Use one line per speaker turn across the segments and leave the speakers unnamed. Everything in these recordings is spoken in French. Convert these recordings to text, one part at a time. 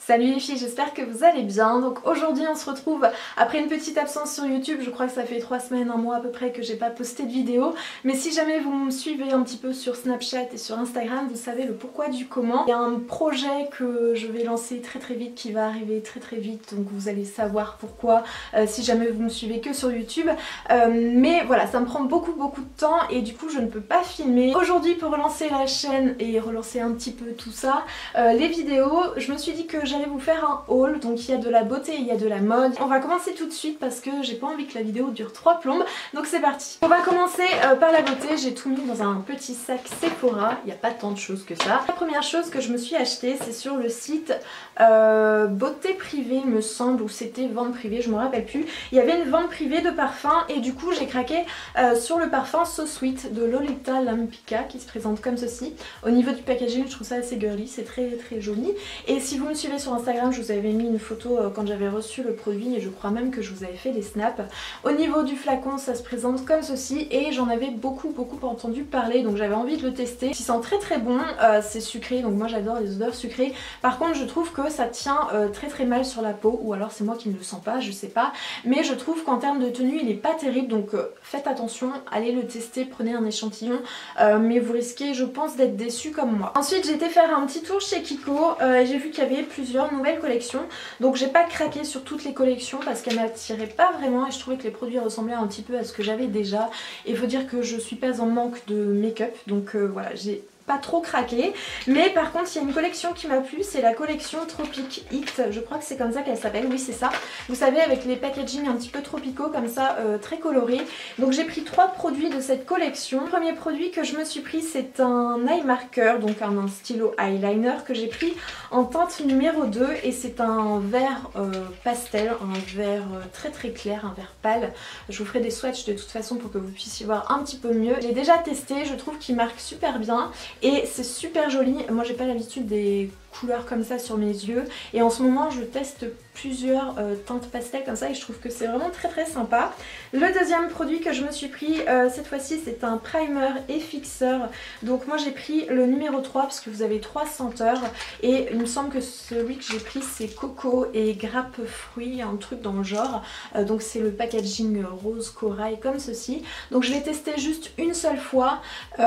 Salut les filles, j'espère que vous allez bien. Donc aujourd'hui on se retrouve après une petite absence sur YouTube. Je crois que ça fait 3 semaines, un mois à peu près que j'ai pas posté de vidéo. Mais si jamais vous me suivez un petit peu sur Snapchat et sur Instagram, vous savez le pourquoi du comment. Il y a un projet que je vais lancer très vite qui va arriver très vite. Donc vous allez savoir pourquoi si jamais vous me suivez que sur YouTube. Mais voilà, ça me prend beaucoup de temps et du coup je ne peux pas filmer. Aujourd'hui pour relancer la chaîne et relancer un petit peu tout ça, les vidéos, je me suis dit que j'allais vous faire un haul. Donc il y a de la beauté, il y a de la mode. On va commencer tout de suite parce que j'ai pas envie que la vidéo dure 3 plombes. Donc c'est parti. On va commencer par la beauté. J'ai tout mis dans un petit sac Sephora. Il n'y a pas tant de choses que ça. La première chose que je me suis achetée, c'est sur le site Beauté Privée, me semble, ou c'était vente privée, je me rappelle plus. Il y avait une vente privée de parfum et du coup j'ai craqué sur le parfum So Sweet de Lolita Lempicka qui se présente comme ceci. Au niveau du packaging, je trouve ça assez girly, c'est très joli. Et si vous me suivez sur Instagram, je vous avais mis une photo quand j'avais reçu le produit et je crois même que je vous avais fait des snaps. Au niveau du flacon, ça se présente comme ceci et j'en avais beaucoup entendu parler, donc j'avais envie de le tester. Il sent très bon, c'est sucré, donc moi j'adore les odeurs sucrées. Par contre je trouve que ça tient très mal sur la peau, ou alors c'est moi qui ne le sens pas, je sais pas. Mais je trouve qu'en termes de tenue il est pas terrible, donc faites attention, allez le tester, prenez un échantillon, mais vous risquez je pense d'être déçus comme moi. Ensuite j'ai été faire un petit tour chez Kiko et j'ai vu qu'il y avait plusieurs nouvelles collections, donc j'ai pas craqué sur toutes les collections parce qu'elles m'attiraient pas vraiment et je trouvais que les produits ressemblaient un petit peu à ce que j'avais déjà. Et il faut dire que je suis pas en manque de make-up, donc voilà, j'ai pas trop craqué. Mais par contre il y a une collection qui m'a plu, c'est la collection Tropic Hit, je crois que c'est comme ça qu'elle s'appelle, oui c'est ça. Vous savez, avec les packaging un petit peu tropicaux comme ça, très colorés. Donc j'ai pris 3 produits de cette collection. Le premier produit que je me suis pris, c'est un eye marker, donc un stylo eyeliner que j'ai pris en teinte numéro 2 et c'est un vert pastel, un vert très clair, un vert pâle. Je vous ferai des swatchs de toute façon pour que vous puissiez voir un petit peu mieux. J'ai déjà testé, je trouve qu'il marque super bien. Et c'est super joli. Moi j'ai pas l'habitude des couleurs comme ça sur mes yeux et en ce moment je teste plusieurs teintes pastel comme ça et je trouve que c'est vraiment très sympa. Le deuxième produit que je me suis pris cette fois-ci, c'est un primer et fixeur. Donc moi j'ai pris le numéro 3 parce que vous avez 3 senteurs et il me semble que celui que j'ai pris c'est coco et grappe fruit, un truc dans le genre. Donc c'est le packaging rose corail comme ceci. Donc je l'ai testé juste une seule fois.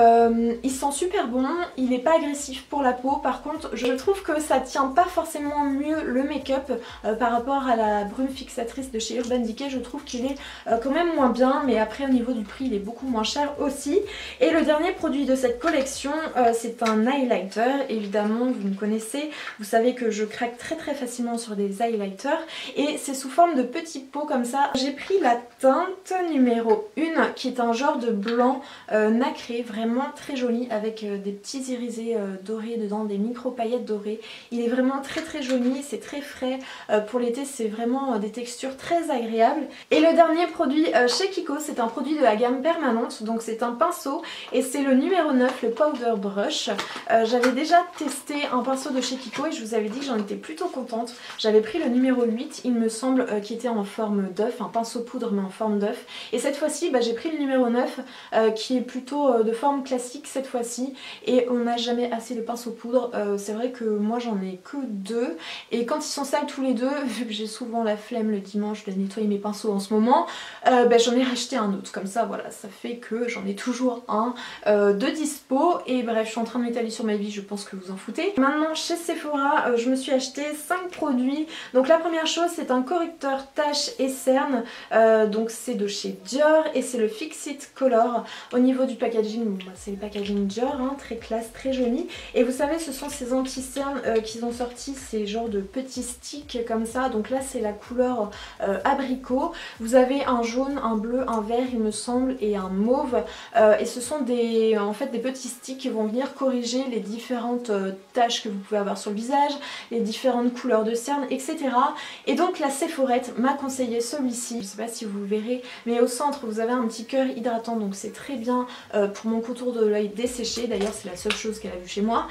Il sent super bon, il n'est pas agressif pour la peau. Par contre je trouve que ça tient pas forcément mieux le make-up par rapport à la brume fixatrice de chez Urban Decay. Je trouve qu'il est quand même moins bien, mais après au niveau du prix il est beaucoup moins cher aussi. Et le dernier produit de cette collection c'est un highlighter. Évidemment vous me connaissez, vous savez que je craque très facilement sur des highlighters et c'est sous forme de petits pots comme ça. J'ai pris la teinte numéro 1 qui est un genre de blanc nacré, vraiment très joli avec des petits irisés dorés dedans, des micro paillettes dorées. Il est vraiment très joli, c'est très frais. Pour l'été c'est vraiment des textures très agréables. Et le dernier produit chez Kiko, c'est un produit de la gamme permanente, donc c'est un pinceau et c'est le numéro 9, le powder brush. J'avais déjà testé un pinceau de chez Kiko et je vous avais dit que j'en étais plutôt contente. J'avais pris le numéro 8 il me semble, qui était en forme d'œuf, un pinceau poudre mais en forme d'œuf. Et cette fois-ci j'ai pris le numéro 9 qui est plutôt de forme classique cette fois-ci. Et on n'a jamais assez de pinceaux poudre, c'est vrai que moi j'en ai que 2 et quand ils sont sales tous les deux, vu que j'ai souvent la flemme le dimanche de nettoyer mes pinceaux en ce moment, j'en ai racheté un autre, comme ça voilà, ça fait que j'en ai toujours un de dispo. Et bref, je suis en train de m'étaler sur ma vie, je pense que vous en foutez. Maintenant chez Sephora, je me suis acheté 5 produits. Donc la première chose, c'est un correcteur taches et cernes, donc c'est de chez Dior et c'est le Fix It Color. Au niveau du packaging, bon, c'est le packaging Dior, hein, très classe, très joli. Et vous savez, ce sont ces anti-cernes qu'ils ont sorti, ces genres de petits sticks comme ça. Donc là c'est la couleur abricot. Vous avez un jaune, un bleu, un vert il me semble et un mauve. Et ce sont en fait des petits sticks qui vont venir corriger les différentes taches que vous pouvez avoir sur le visage, les différentes couleurs de cernes, etc. Et donc la Sephorette m'a conseillé celui-ci. Je sais pas si vous le verrez, mais au centre vous avez un petit cœur hydratant, donc c'est très bien pour mon contour de l'œil desséché. D'ailleurs c'est la seule chose qu'elle a vue chez moi.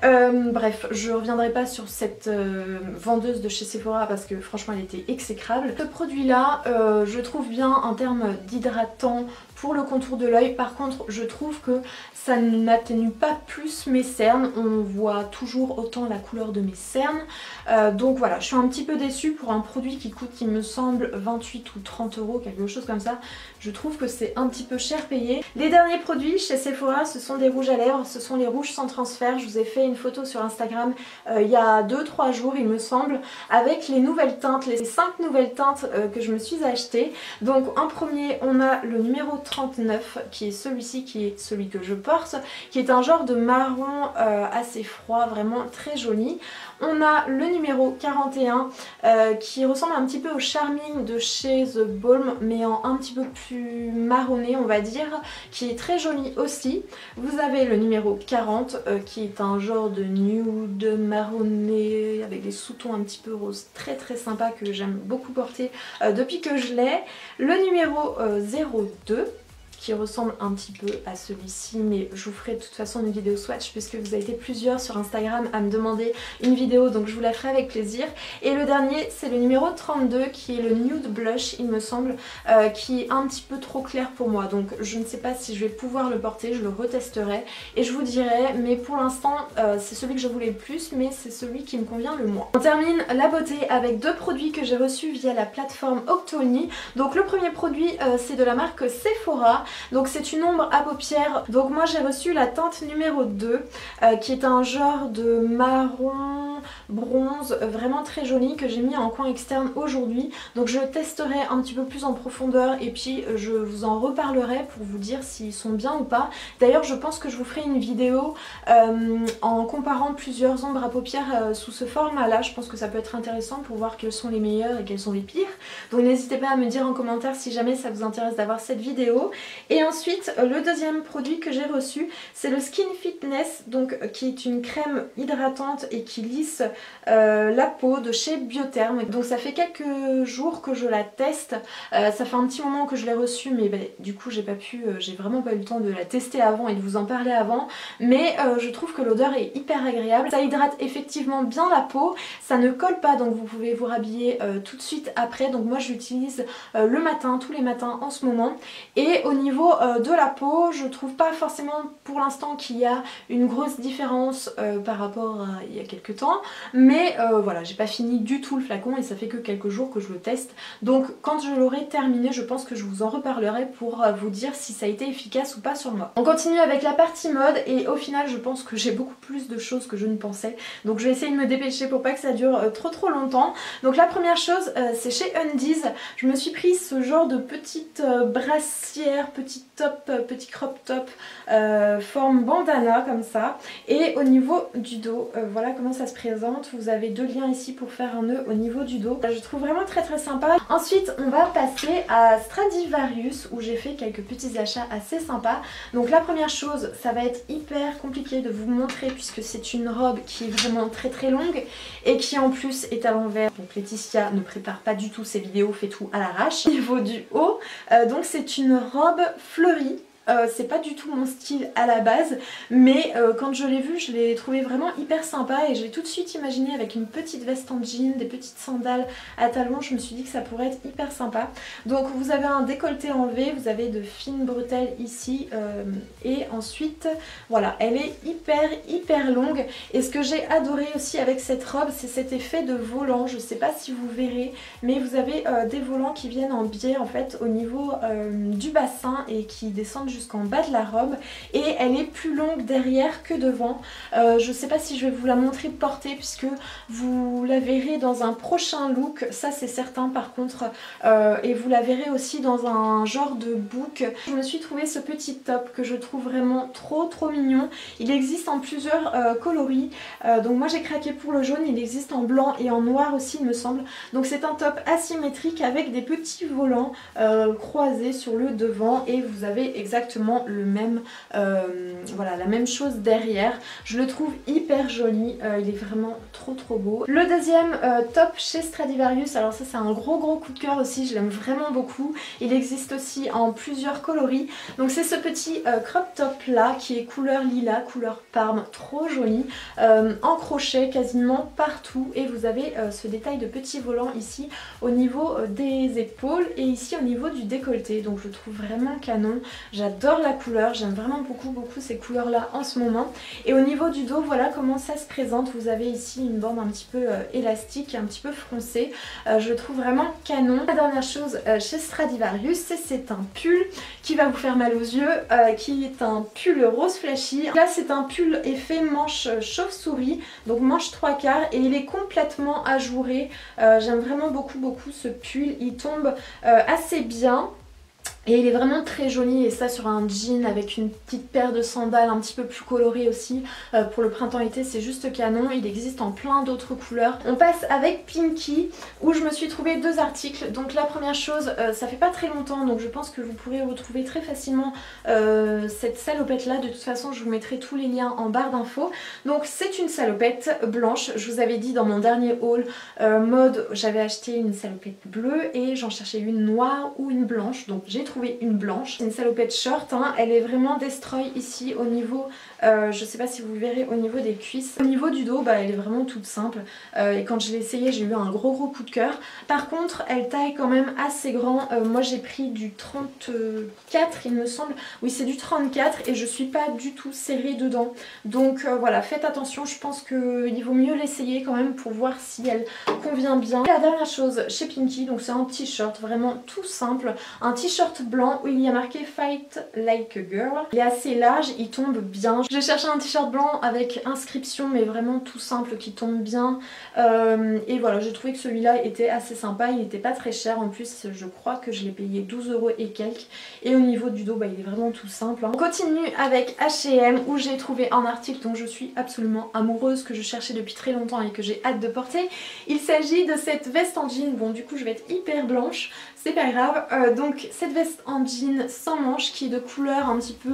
Bref, je reviendrai pas sur cette vendeuse de chez Sephora parce que franchement elle était exécrable. Ce produit là je trouve bien en termes d'hydratant pour le contour de l'œil. Par contre je trouve que ça n'atténue pas plus mes cernes, on voit toujours autant la couleur de mes cernes. Donc voilà, je suis un petit peu déçue pour un produit qui coûte, il me semble, 28 ou 30 euros, quelque chose comme ça. Je trouve que c'est un petit peu cher payé. Les derniers produits chez Sephora, ce sont des rouges à lèvres, ce sont les rouges sans transfert. Je vous ai fait une photo sur Instagram il y a 2-3 jours il me semble, avec les nouvelles teintes, les 5 nouvelles teintes que je me suis achetées. Donc en premier on a le numéro 39 qui est celui-ci, qui est celui que je porte, qui est un genre de marron assez froid, vraiment très joli. On a le numéro 41 qui ressemble un petit peu au Charming de chez The Balm, mais en un petit peu plus marronné on va dire, qui est très joli aussi. Vous avez le numéro 40 qui est un genre de nude marronné avec des sous-tons un petit peu rose, très très sympa, que j'aime beaucoup porter depuis que je l'ai. Le numéro 02 qui ressemble un petit peu à celui-ci, mais je vous ferai de toute façon une vidéo swatch puisque vous avez été plusieurs sur Instagram à me demander une vidéo, donc je vous la ferai avec plaisir. Et le dernier c'est le numéro 32 qui est le nude blush il me semble, qui est un petit peu trop clair pour moi, donc je ne sais pas si je vais pouvoir le porter, je le retesterai et je vous dirai, mais pour l'instant c'est celui que je voulais le plus, mais c'est celui qui me convient le moins. On termine la beauté avec deux produits que j'ai reçus via la plateforme Octoni. Donc le premier produit c'est de la marque Sephora. Donc c'est une ombre à paupières. Donc moi j'ai reçu la teinte numéro 2 qui est un genre de marron bronze vraiment très joli que j'ai mis en coin externe aujourd'hui. Donc je testerai un petit peu plus en profondeur et puis je vous en reparlerai pour vous dire s'ils sont bien ou pas. D'ailleurs je pense que je vous ferai une vidéo en comparant plusieurs ombres à paupières sous ce format là. Je pense que ça peut être intéressant pour voir quelles sont les meilleures et quelles sont les pires. Donc n'hésitez pas à me dire en commentaire si jamais ça vous intéresse d'avoir cette vidéo. Et ensuite le deuxième produit que j'ai reçu c'est le Skin Fitness, donc qui est une crème hydratante et qui lisse la peau de chez Biotherm. Donc ça fait quelques jours que je la teste, ça fait un petit moment que je l'ai reçue, mais du coup j'ai vraiment pas eu le temps de la tester avant et de vous en parler avant, mais je trouve que l'odeur est hyper agréable. Ça hydrate effectivement bien la peau, ça ne colle pas, donc vous pouvez vous rhabiller tout de suite après. Donc moi je l'utilise le matin, tous les matins en ce moment. Et au niveau de la peau, je trouve pas forcément pour l'instant qu'il y a une grosse différence par rapport à il y a quelques temps, mais voilà, j'ai pas fini du tout le flacon et ça fait que quelques jours que je le teste. Donc quand je l'aurai terminé, je pense que je vous en reparlerai pour vous dire si ça a été efficace ou pas sur moi. On continue avec la partie mode et au final je pense que j'ai beaucoup plus de choses que je ne pensais, donc je vais essayer de me dépêcher pour pas que ça dure trop longtemps. Donc la première chose c'est chez Undies, je me suis pris ce genre de petite brassière, petit top, petit crop top forme bandana comme ça, et au niveau du dos voilà comment ça se présente. Vous avez deux liens ici pour faire un nœud au niveau du dos, je trouve vraiment très sympa. Ensuite on va passer à Stradivarius où j'ai fait quelques petits achats assez sympas. Donc la première chose, ça va être hyper compliqué de vous montrer puisque c'est une robe qui est vraiment très longue et qui en plus est à l'envers, donc Laetitia ne prépare pas du tout ses vidéos, fait tout à l'arrache. Au niveau du haut, donc c'est une robe fleurie. C'est pas du tout mon style à la base, mais quand je l'ai vue je l'ai trouvé vraiment hyper sympa et j'ai tout de suite imaginé avec une petite veste en jean, des petites sandales à talons, je me suis dit que ça pourrait être hyper sympa. Donc vous avez un décolleté en V, vous avez de fines bretelles ici et ensuite voilà, elle est hyper longue. Et ce que j'ai adoré aussi avec cette robe c'est cet effet de volant, je sais pas si vous verrez, mais vous avez des volants qui viennent en biais en fait au niveau du bassin et qui descendent jusqu'en bas de la robe, et elle est plus longue derrière que devant. Je sais pas si je vais vous la montrer portée puisque vous la verrez dans un prochain look, ça c'est certain par contre, et vous la verrez aussi dans un genre de bouc. Je me suis trouvé ce petit top que je trouve vraiment trop mignon. Il existe en plusieurs coloris, donc moi j'ai craqué pour le jaune, il existe en blanc et en noir aussi il me semble. Donc c'est un top asymétrique avec des petits volants croisés sur le devant et vous avez exactement exactement le même, voilà, la même chose derrière. Je le trouve hyper joli, il est vraiment trop beau. Le deuxième top chez Stradivarius, alors ça c'est un gros coup de cœur aussi, je l'aime vraiment beaucoup. Il existe aussi en plusieurs coloris. Donc c'est ce petit crop top là qui est couleur lilas, couleur parme, trop joli, en crochet quasiment partout, et vous avez ce détail de petit volant ici au niveau des épaules et ici au niveau du décolleté. Donc je trouve vraiment canon, j'adore la couleur, j'aime vraiment beaucoup ces couleurs là en ce moment. Et au niveau du dos, voilà comment ça se présente. Vous avez ici une bande un petit peu élastique, un petit peu froncée, je le trouve vraiment canon. La dernière chose chez Stradivarius, c'est un pull qui va vous faire mal aux yeux, qui est un pull rose flashy. Là c'est un pull effet manche chauve-souris, donc manche 3/4, et il est complètement ajouré. J'aime vraiment beaucoup ce pull, il tombe assez bien. Et il est vraiment très joli, et ça sur un jean avec une petite paire de sandales un petit peu plus colorée aussi pour le printemps-été, c'est juste canon. Il existe en plein d'autres couleurs. On passe avec Pinky où je me suis trouvé deux articles. Donc la première chose, ça fait pas très longtemps, donc je pense que vous pourrez retrouver très facilement cette salopette là. De toute façon je vous mettrai tous les liens en barre d'infos. Donc c'est une salopette blanche, je vous avais dit dans mon dernier haul mode, j'avais acheté une salopette bleue et j'en cherchais une noire ou une blanche, donc j'ai trouvé une blanche. C'est une salopette short, hein. Elle est vraiment destroy ici au niveau, je sais pas si vous verrez, au niveau des cuisses. Au niveau du dos, bah, elle est vraiment toute simple, et quand je l'ai essayée j'ai eu un gros coup de cœur. Par contre elle taille quand même assez grand, moi j'ai pris du 34 il me semble, oui c'est du 34 et je suis pas du tout serrée dedans. Donc voilà, faites attention, je pense qu'il vaut mieux l'essayer quand même pour voir si elle convient bien. Et la dernière chose chez Pinky, donc c'est un t-shirt vraiment tout simple, un t-shirt blanc où il y a marqué Fight Like a Girl. Il est assez large, il tombe bien. J'ai cherché un t-shirt blanc avec inscription mais vraiment tout simple qui tombe bien, et voilà, j'ai trouvé que celui-là était assez sympa, il n'était pas très cher en plus, je crois que je l'ai payé 12 € et quelques. Et au niveau du dos, bah, il est vraiment tout simple, hein. On continue avec H&M où j'ai trouvé un article dont je suis absolument amoureuse, que je cherchais depuis très longtemps et que j'ai hâte de porter. Il s'agit de cette veste en jean, bon du coup je vais être hyper blanche, c'est pas grave. Donc cette veste en jean sans manches qui est de couleur un petit peu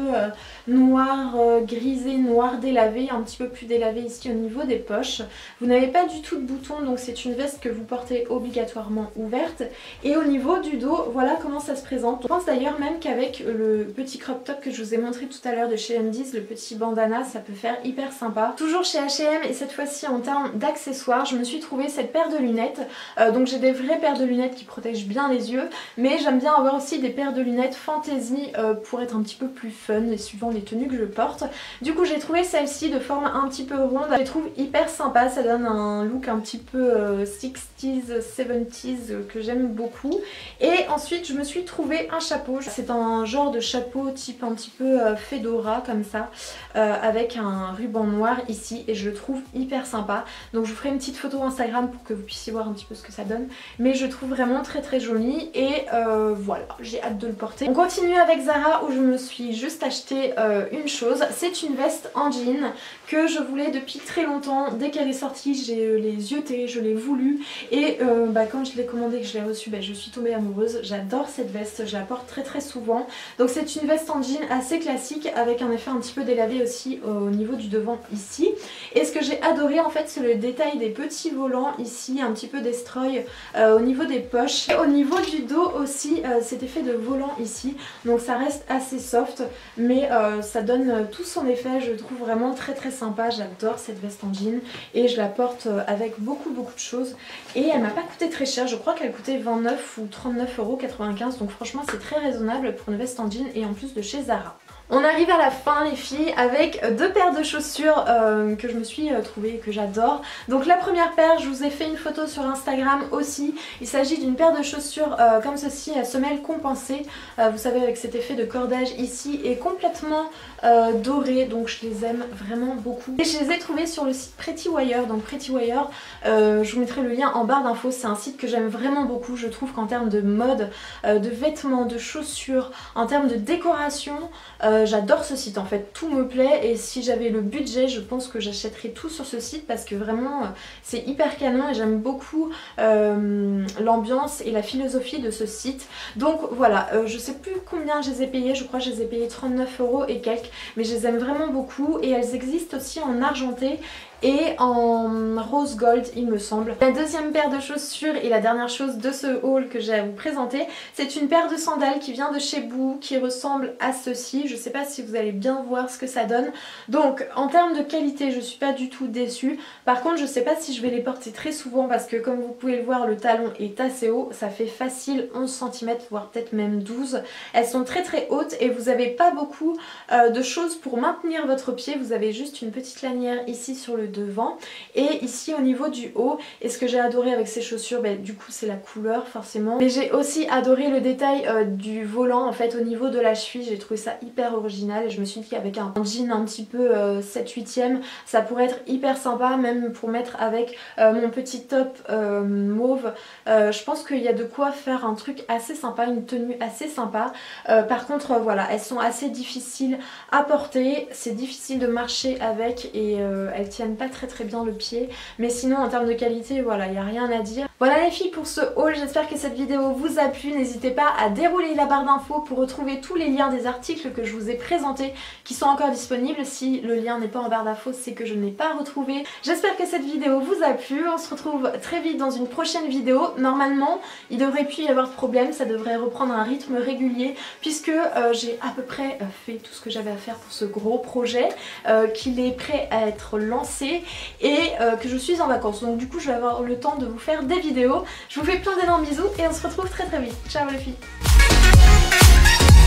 noir grisé, noir délavé, un petit peu plus délavé ici au niveau des poches. Vous n'avez pas du tout de boutons, donc c'est une veste que vous portez obligatoirement ouverte. Et au niveau du dos, voilà comment ça se présente. Je pense d'ailleurs même qu'avec le petit crop top que je vous ai montré tout à l'heure de chez MD's, le petit bandana, ça peut faire hyper sympa. Toujours chez H&M, et cette fois-ci en termes d'accessoires, je me suis trouvé cette paire de lunettes. Donc j'ai des vraies paires de lunettes qui protègent bien les yeux, mais j'aime bien avoir aussi des paires de lunettes fantasy pour être un petit peu plus fun et suivant les tenues que je porte. Du coup j'ai trouvé celle-ci de forme un petit peu ronde, je les trouve hyper sympa, ça donne un look un petit peu 60s, 70s que j'aime beaucoup. Et ensuite je me suis trouvé un chapeau, c'est un genre de chapeau type un petit peu fedora comme ça, avec un ruban noir ici, et je le trouve hyper sympa. Donc je vous ferai une petite photo Instagram pour que vous puissiez voir un petit peu ce que ça donne, mais je trouve vraiment très joli, et voilà, j'ai hâte de le porter. On continue avec Zara où je me suis juste acheté une chose, c'est une veste en jean que je voulais depuis très longtemps. Dès qu'elle est sortie j'ai les yeux je l'ai voulu, et quand je l'ai commandée et que je l'ai reçue, je suis tombée amoureuse. J'adore cette veste, je la porte très souvent. Donc c'est une veste en jean assez classique avec un effet un petit peu délavé aussi au niveau du devant ici. Et ce que j'ai adoré en fait, c'est le détail des petits volants ici, un petit peu destroy au niveau des poches. Et au niveau du dos aussi, cet effet de volant ici, donc ça reste assez soft, mais ça donne tout son effet. Je trouve vraiment très sympa, j'adore cette veste en jean et je la porte avec beaucoup de choses, et elle m'a pas coûté très cher, je crois qu'elle coûtait 29 ou 39,95 €, donc franchement c'est très raisonnable pour une veste en jean, et en plus de chez Zara. On arrive à la fin les filles avec deux paires de chaussures que je me suis trouvée et que j'adore. Donc la première paire, je vous ai fait une photo sur Instagram aussi. Il s'agit d'une paire de chaussures comme ceci à semelle compensée. Vous savez, avec cet effet de cordage ici et complètement doré, donc je les aime vraiment beaucoup. Et je les ai trouvées sur le site Pretty Wire. Donc Pretty Wire, je vous mettrai le lien en barre d'infos. C'est un site que j'aime vraiment beaucoup. Je trouve qu'en termes de mode, de vêtements, de chaussures, en termes de décoration, J'adore ce site en fait, tout me plaît et si j'avais le budget je pense que j'achèterais tout sur ce site parce que vraiment c'est hyper canon et j'aime beaucoup l'ambiance et la philosophie de ce site. Donc voilà, je sais plus combien je les ai payés, je crois que je les ai payés 39 € et quelques, mais je les aime vraiment beaucoup et elles existent aussi en argenté et en rose gold il me semble. La deuxième paire de chaussures et la dernière chose de ce haul que j'ai à vous présenter, c'est une paire de sandales qui vient de chez Boo qui ressemble à ceci. Je sais pas si vous allez bien voir ce que ça donne. Donc en termes de qualité je suis pas du tout déçue. Par contre je sais pas si je vais les porter très souvent parce que comme vous pouvez le voir le talon est assez haut. Ça fait facile 11 cm voire peut-être même 12. Elles sont très très hautes et vous avez pas beaucoup de choses pour maintenir votre pied. Vous avez juste une petite lanière ici sur le devant et ici au niveau du haut. Et ce que j'ai adoré avec ces chaussures, du coup c'est la couleur forcément, mais j'ai aussi adoré le détail du volant en fait au niveau de la cheville. J'ai trouvé ça hyper original et je me suis dit qu'avec un jean un petit peu 7/8e ça pourrait être hyper sympa, même pour mettre avec mon petit top mauve. Je pense qu'il y a de quoi faire un truc assez sympa, une tenue assez sympa. Par contre voilà, elles sont assez difficiles à porter, c'est difficile de marcher avec et elles tiennent pas très bien le pied, mais sinon en termes de qualité voilà, il n'y a rien à dire. Voilà les filles pour ce haul, j'espère que cette vidéo vous a plu. N'hésitez pas à dérouler la barre d'infos pour retrouver tous les liens des articles que je vous ai présentés qui sont encore disponibles. Si le lien n'est pas en barre d'infos, c'est que je ne l'ai pas retrouvé. J'espère que cette vidéo vous a plu, on se retrouve très vite dans une prochaine vidéo. Normalement il devrait plus y avoir de problème, ça devrait reprendre un rythme régulier puisque j'ai à peu près fait tout ce que j'avais à faire pour ce gros projet, qu'il est prêt à être lancé et que je suis en vacances. Donc du coup je vais avoir le temps de vous faire des vidéos. Je vous fais plein d'énormes bisous et on se retrouve très vite. Ciao les filles.